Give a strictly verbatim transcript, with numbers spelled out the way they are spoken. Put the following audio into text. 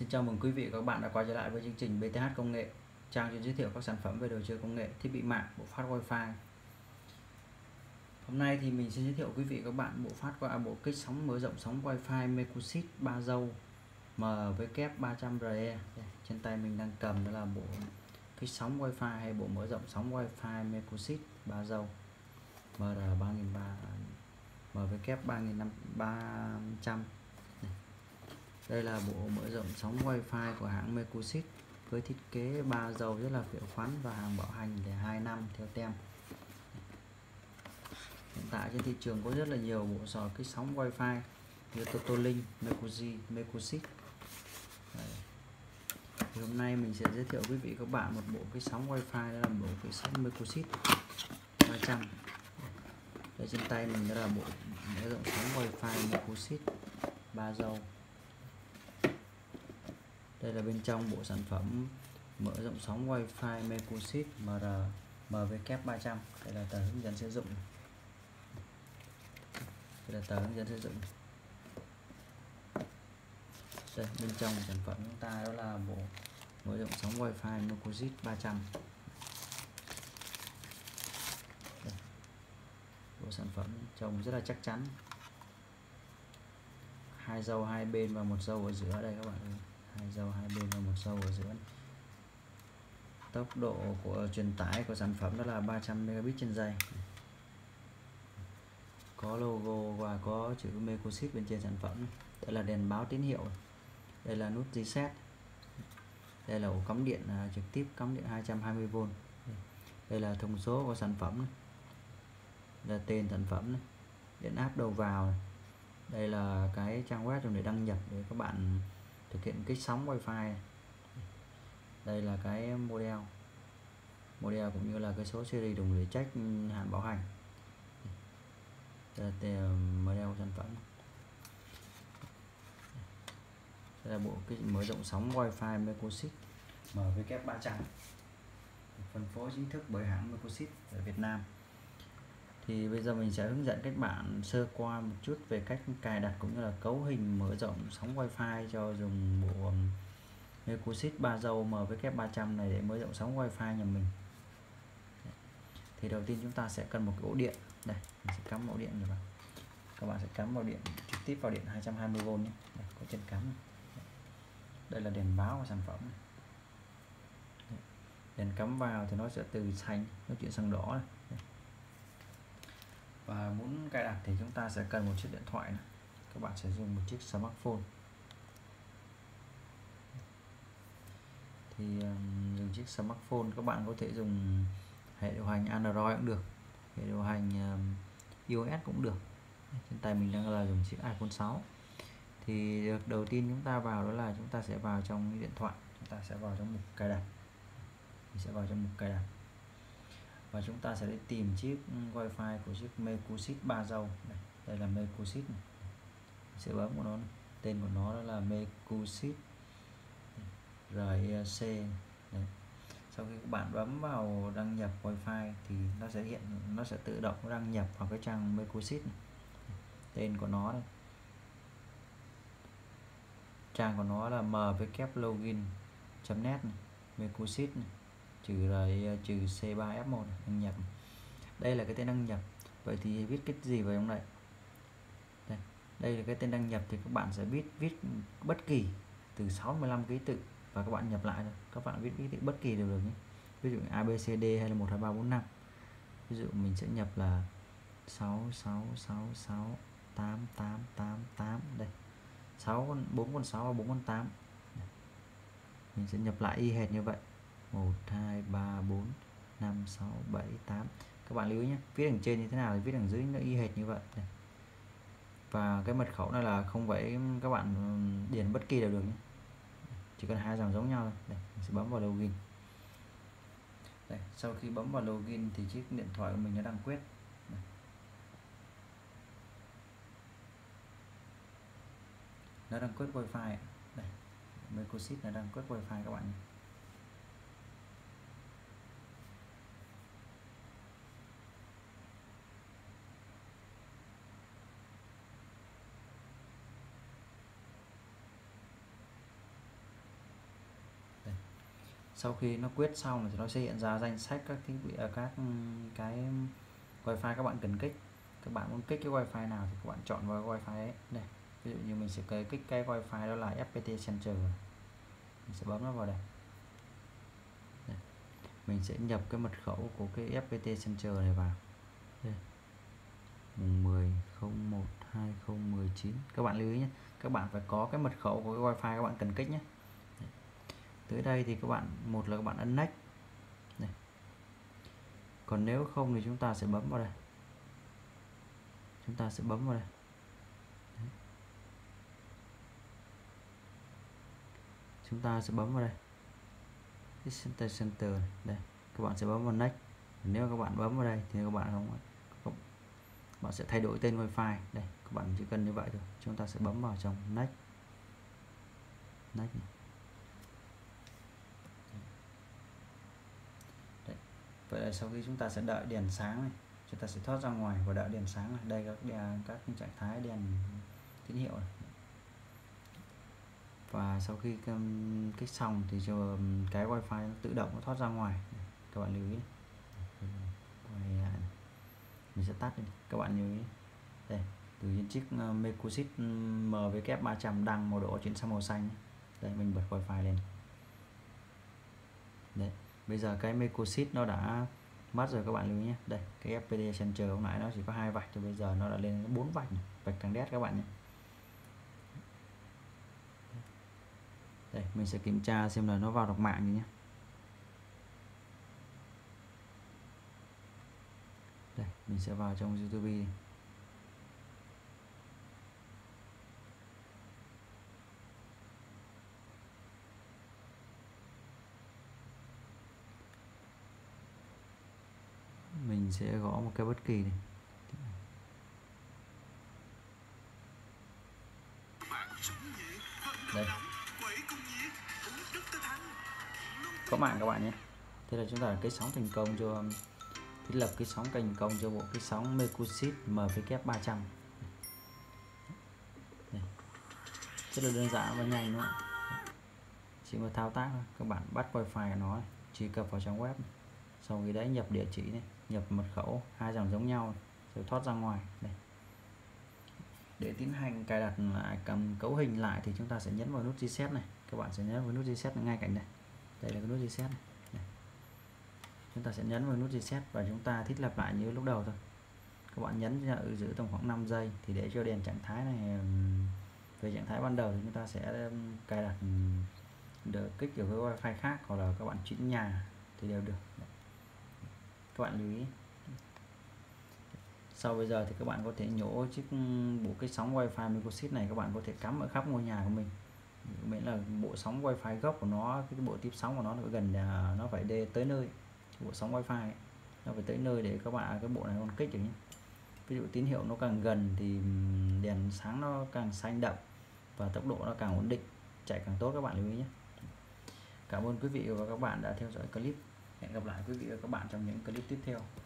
Xin chào mừng quý vị và các bạn đã quay trở lại với chương trình bê tê hát Công nghệ, trang chuyên giới thiệu các sản phẩm về đồ chơi công nghệ, thiết bị mạng, bộ phát wifi. Hôm nay thì mình sẽ giới thiệu quý vị và các bạn bộ phát qua bộ kích sóng mở rộng sóng wifi Mecusit ba dâu M W ba trăm R E. Trên tay mình đang cầm đó là bộ kích sóng wifi hay bộ mở rộng sóng wifi Mecusit ba dâu M R ba nghìn ba trăm M W ba trăm. Đây là bộ mở rộng sóng wifi của hãng Mecusit với thiết kế ba dầu rất là khỏe khoắn và hàng bảo hành để hai năm theo tem. Hiện tại trên thị trường có rất là nhiều bộ sò kích sóng wifi như Totolink, Mecusi, Mecusit. Thì hôm nay mình sẽ giới thiệu quý vị các bạn một bộ kích sóng wifi, đó là bộ kích sóng Mecusit ba trăm. Đây trên tay mình đó là bộ mở rộng sóng wifi Mecusit ba dâu. Đây là bên trong bộ sản phẩm mở rộng sóng wifi Mecusit M R M W ba trăm. Đây là tờ hướng dẫn sử dụng. Đây là tờ hướng dẫn sử dụng. Đây, bên trong sản phẩm chúng ta đó là bộ mở rộng sóng wifi Mecusit ba trăm. Đây. Bộ sản phẩm trông rất là chắc chắn. Hai dâu hai bên và một dâu ở giữa đây các bạn ơi. Hai dâu hai bên và một dâu ở giữa. Tốc độ của truyền tải của sản phẩm đó là ba trăm megabit trên giây. Có logo và có chữ Mecusit bên trên sản phẩm. Đây là đèn báo tín hiệu. Đây là nút reset. Đây là ổ cắm điện à, trực tiếp cắm điện hai trăm hai mươi vôn. Đây là thông số của sản phẩm. Đây là tên sản phẩm. Điện áp đầu vào. Đây là cái trang web dùng để đăng nhập để các bạn thực hiện kích sóng wifi. Đây là cái model model cũng như là cái số series dùng để check hạn bảo hành. Đây là model sản phẩm. Đây là bộ cái mở rộng sóng wifi Mecusit M W ba trăm, phân phối chính thức bởi hãng Mecusit ở Việt Nam. Thì bây giờ mình sẽ hướng dẫn các bạn sơ qua một chút về cách cài đặt cũng như là cấu hình mở rộng sóng wifi cho dùng bộ Mecusit ba dâu M W ba trăm này để mở rộng sóng wifi nhà mình. Thì đầu tiên chúng ta sẽ cần một cái ổ điện. Đây, mình sẽ cắm ổ điện vào. Các bạn sẽ cắm vào điện trực tiếp vào điện hai trăm hai mươi vôn nhé. Đây, có chân cắm. Đây là đèn báo của sản phẩm. Đèn cắm vào thì nó sẽ từ xanh nó chuyển sang đỏ này. Và muốn cài đặt thì chúng ta sẽ cần một chiếc điện thoại này. Các bạn sẽ dùng một chiếc smartphone. Thì um, dùng chiếc smartphone các bạn có thể dùng hệ điều hành Android cũng được, hệ điều hành um, iOS cũng được. Trên tay mình đang là dùng chiếc iPhone sáu. Thì được đầu tiên chúng ta vào đó là chúng ta sẽ vào trong điện thoại, chúng ta sẽ vào trong mục cài đặt. Mình sẽ vào trong mục cài đặt và chúng ta sẽ đi tìm chiếc wifi của chiếc Mecusit ba dâu. Đây, đây là Mecusit này. Sẽ bấm của nó này. Tên của nó đó là Mecusit R E C. Đấy. Sau khi các bạn bấm vào đăng nhập wifi thì nó sẽ hiện, nó sẽ tự động đăng nhập vào cái trang Mecusit này. Tên của nó đây. Trang của nó là mwlogin.net Mecusit này. Trừ rồi trừ C ba F một đăng nhập. Đây là cái tên đăng nhập. Vậy thì viết cái gì vào trong này? Đây, đây là cái tên đăng nhập thì các bạn sẽ viết viết bất kỳ từ sáu mươi lăm ký tự và các bạn nhập lại rồi. Các bạn viết ký tự bất kỳ đều được nhé. Ví dụ A B C D hay là một hai ba bốn năm. Ví dụ mình sẽ nhập là sáu sáu sáu sáu tám tám tám tám đây. sáu con bốn con sáu và bốn con tám. Mình sẽ nhập lại y hệt như vậy. một hai ba bốn năm sáu bảy tám. Các bạn lưu ý nhé, viết đằng trên như thế nào thì viết đằng dưới nó y hệt như vậy. Đây. Và cái mật khẩu này là không phải các bạn điền bất kỳ đều được nhé. Chỉ cần hai dòng giống nhau thôi. Đây, mình sẽ bấm vào login. Đây, sau khi bấm vào login thì chiếc điện thoại của mình nó đang quét. Đây. Nó đang quét wifi. Đây, Mecusit nó đang quét wifi các bạn nhé. sau khi nó quyết xong thì nó sẽ hiện ra danh sách các thiết bị các cái wifi các bạn cần kích. Các bạn muốn kích cái wifi nào thì các bạn chọn vào wifi ấy. Đây, ví dụ như mình sẽ kích cái wifi đó là ép pê tê Center, mình sẽ bấm nó vào đây. Đây, mình sẽ nhập cái mật khẩu của cái ép pê tê Center này vào. Đây, mùng mười không một hai không một chín. Các bạn lưu ý nhé, các bạn phải có cái mật khẩu của cái wifi các bạn cần kích nhé. Đây. Tới đây thì các bạn, một là các bạn ấn next. Đây. Còn nếu không thì chúng ta sẽ bấm vào đây. Chúng ta sẽ bấm vào đây. Đấy. Chúng ta sẽ bấm vào đây. Cái center center này. Đây, các bạn sẽ bấm vào next. Nếu các bạn bấm vào đây thì các bạn không, không bạn sẽ thay đổi tên wifi. Đây, các bạn chỉ cần như vậy thôi. Chúng ta sẽ bấm vào trong next. Next này. Đấy. Vậy là sau khi chúng ta sẽ đợi đèn sáng này, chúng ta sẽ thoát ra ngoài và đợi đèn sáng này. Đây các đèn, các trạng thái đèn tín hiệu này. Và sau khi kích xong thì cho cái wifi nó tự động nó thoát ra ngoài. Các bạn lưu ý. Mình sẽ tắt đi. Các bạn lưu ý. Đây, từ trên chiếc Mecusit M W K ba trăm đăng màu đỏ chuyển sang màu xanh. Đây, mình bật wifi lên. Đấy, bây giờ cái Mecusit nó đã mất rồi các bạn lưu ý nhé. Đây, cái ép pê tê Center hôm nãy nó chỉ có hai vạch thì bây giờ nó đã lên bốn vạch, vạch càng đét các bạn nhé. Đây, mình sẽ kiểm tra xem là nó vào đọc mạng như nhé. Đây, mình sẽ vào trong YouTube. Mình sẽ gõ một cái bất kỳ này. Đây, có mạng các bạn nhé. Thế là chúng ta cái sóng thành công cho thiết lập cái sóng thành công cho bộ cái sóng Mecusit M W K ba trăm. Đây. Rất là đơn giản và nhanh nữa. Chỉ một thao tác thôi. Các bạn bắt wifi của nó, truy cập vào trang web này. Sau khi đấy nhập địa chỉ này, nhập mật khẩu, hai dòng giống nhau rồi thoát ra ngoài. Đây. Để tiến hành cài đặt lại, cầm cấu hình lại thì chúng ta sẽ nhấn vào nút reset này. Các bạn sẽ nhấn vào nút reset ngay cạnh đây. Đây là cái nút reset này. Đây. Chúng ta sẽ nhấn vào nút reset và chúng ta thiết lập lại như lúc đầu thôi. Các bạn nhấn ở giữ tầm khoảng năm giây thì để cho đèn trạng thái này về trạng thái ban đầu thì chúng ta sẽ cài đặt được kích ở với wifi khác, hoặc là các bạn chuyển nhà thì đều được. Các bạn lưu ý. Sau bây giờ thì các bạn có thể nhổ chiếc bộ cái sóng wifi Mecusit này, các bạn có thể cắm ở khắp ngôi nhà của mình. Miễn là bộ sóng wifi gốc của nó, cái bộ tiếp sóng của nó nó gần, nó phải đi tới nơi. Bộ sóng wifi ấy, nó phải tới nơi để các bạn cái bộ này con kích được nhé. Ví dụ tín hiệu nó càng gần thì đèn sáng nó càng xanh đậm và tốc độ nó càng ổn định, chạy càng tốt, các bạn lưu ý nhé. Cảm ơn quý vị và các bạn đã theo dõi clip. Hẹn gặp lại quý vị và các bạn trong những clip tiếp theo.